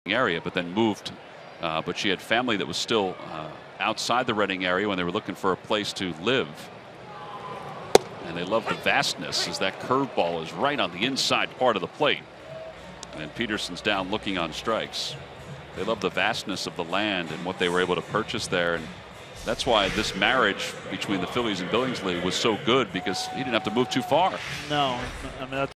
area, but then moved. But she had family that was still outside the Reading area when they were looking for a place to live. And they love the vastness as that curveball is right on the inside part of the plate. And Peterson's down looking on strikes. They love the vastness of the land and what they were able to purchase there. And that's why this marriage between the Phillies and Billingsley was so good, because he didn't have to move too far. No, I mean, that's